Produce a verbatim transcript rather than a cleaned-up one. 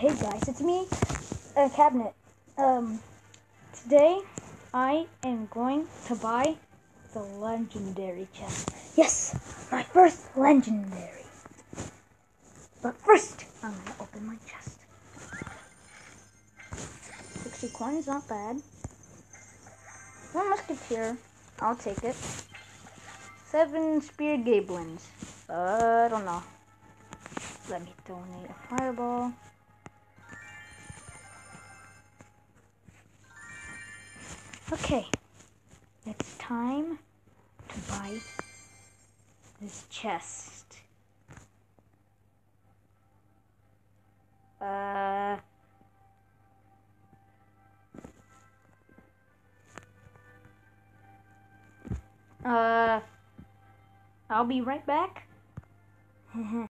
Hey guys, it's me, uh, Cabinet. Um, today I am going to buy the legendary chest. Yes, my first legendary. But first, I'm gonna open my chest. sixty coins, not bad. One musketeer, I'll take it. Seven spear gablins. Uh, I don't know. Let me donate a fireball. Okay, it's time to buy this chest. Uh, uh, I'll be right back.